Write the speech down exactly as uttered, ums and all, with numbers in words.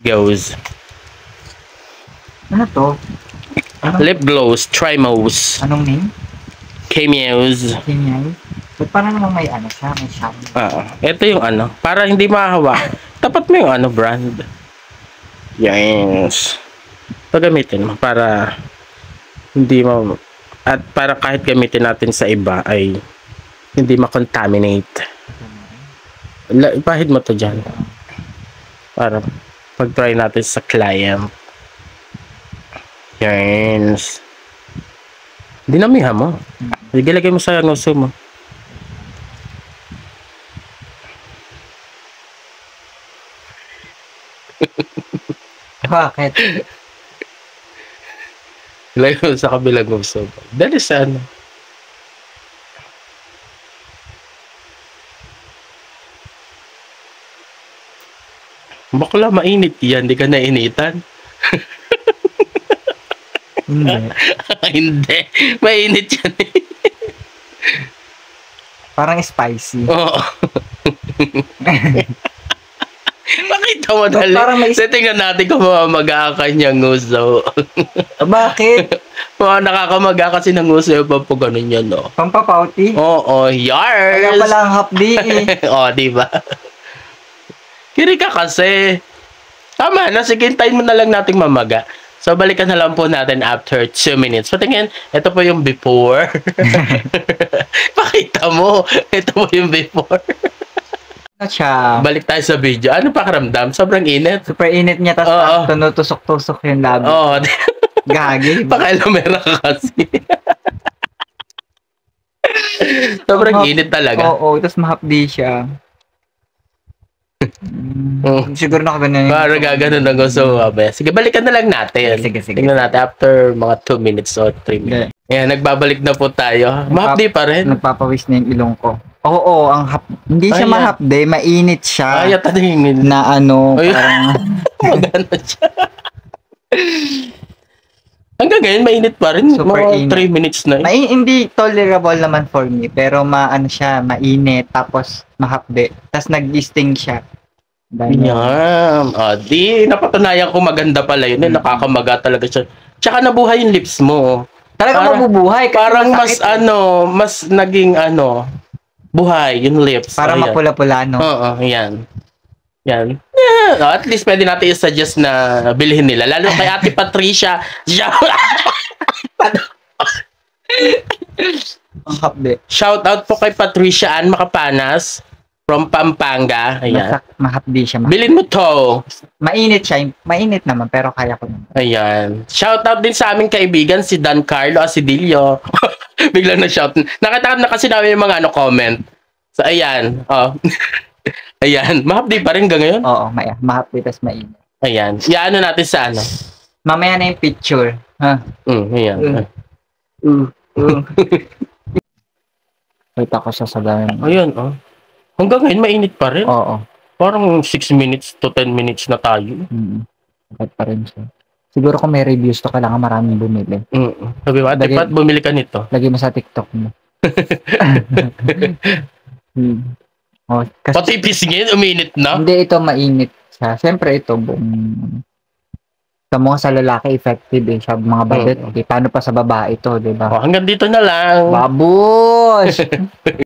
Goes. Ano to? Ano? Lip gloss, Trimos, Anong name? Cameos. Kinyay? Ba't parang namang may ano siya? May shine. Ah, ito yung ano, para hindi mahawa. Tapat mo yung ano brand. Yes. Pagamitin mo para hindi mo at para kahit gamitin natin sa iba ay hindi ma-contaminate. La- Ipahid mo to dyan. Para pag-try natin sa client. Yes. Dinamihan mo. Sige, lagay mo sa nguso mo. Bakit? Lagay mo sa kabilang nguso mo. Dali sa ano. Bakla, mainit yan. Di ka nainitan. Hindi. Hindi. Mainit yan eh. Parang spicy. Oo. Makita mo dali. Parang may- So, tingnan natin kung mamamaga ka niyang nguso. Bakit? Mga nakakamaga kasi ng nguso yung pag ganun yan, no? Pampapauti? Oo, yars! Kaya pala ang hapdi eh. Oo, diba? Kiri ka kasi. Tama na, sige, hintayin mo na lang nating mamaga. So, balikan na lang po natin after two minutes. Patingin, ito po yung before. Pakita mo, ito po yung before. Ano siya? Balik tayo sa video. Ano pa karamdam? Sobrang init. Super init niya, Oo. tapos tunutusok-tusok yung labi. Oo, Gagi. pakailamera ka kasi. Sobrang Mahap- init talaga. Oo, tapos mahapdi siya. Mm, Mm. siguro nakaganyan yun. Para gaganon ang gusto mo. Babaya. Sige, balikan na lang natin. Sige, sige. Tingnan natin after mga two minutes or three minutes. Ayan, nagbabalik na po tayo. Mahapdi pa rin. Nagpapawis na yung ilong ko. Oo, ang hap... Hindi siya Ayan. mahapde, mainit siya. Ay, yata yung Na ano, Ay. parang... magana siya. Hanggang ngayon, mainit pa rin. Super Mga init. three minutes na. Mai- hindi tolerable naman for me, pero maano siya, mainit, tapos mahapde. Tapos nag-sting siya. Dahil Yan. Ah, di, napatunayan ko maganda pala yun. Eh, nakakamaga talaga siya. Tsaka nabuhay yung lips mo. talaga Parang- mabubuhay. Kasi Parang mas masakit eh. ano, mas naging ano, buhay yung lips. Parang Ayan. mapula-pula, no? Oo, yan. Yan. Yeah. At least pwede natin i-suggest na bilhin nila. Lalo kay Ate Patricia. Ang hapde. Shout out po kay Patricia Ann Makapanas from Pampanga. Ayan. Masak, mahapdi siya. Ma- Bilhin mo to. mainit siya. Mainit naman, pero kaya ko naman. Ayan. Shout out din sa aming kaibigan si Dan Carlo Asidillo. Biglang na shout. Nakita na kasi namin yung mga ano comment. So ayan. Oh. Ayan. Mahapdi pa rin hanggang ngayon. Oo, may, mahapdi, tapos mainit. Ayan. Iano natin sa ano. Mamaya na yung picture. Ha? Mm, ayan. Mm. Uh, uh. Wait ako siya sa ganun. Ayan, oh. Hanggang ngayon, mainit pa rin. Oo. Parang six minutes to ten minutes na tayo. Mm. Bakit pa rin siya. Siguro kung may reviews to, kailangan maraming bumili. Mm. Sabi mo, Ate Lagi- Pat, bumili ka nito. Lagay mo sa TikTok mo. hmm. Oh, kasi Pati pisngin, uminit na. hindi ito mainit siya. Siyempre ito, buong... Sa mga sa lalaki, effective eh. Sa mga badet. Mm. Okay, paano pa sa babae ito, di ba? Oh, hanggang dito na lang. Babush!